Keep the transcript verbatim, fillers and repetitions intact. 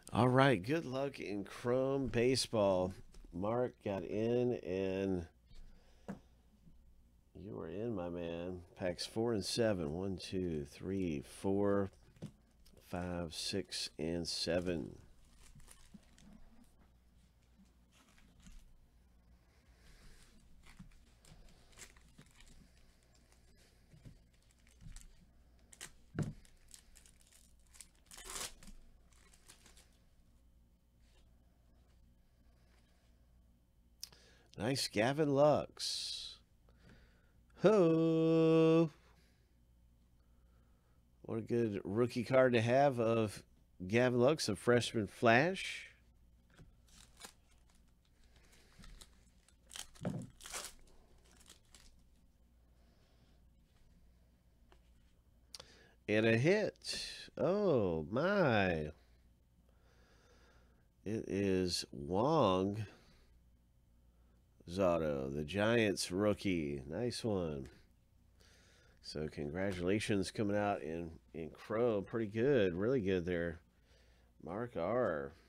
All right, good luck in Chrome Baseball. Mark got in, and you were in, my man. Packs four and seven. One, two, three, four, five, six, and seven. Nice, Gavin Lux. Ho! What a good rookie card to have of Gavin Lux, a freshman flash. And a hit. Oh, my. It is Wong Zotto, the Giants rookie. Nice one. So congratulations coming out in, in Chrome. Pretty good. Really good there. Mark R.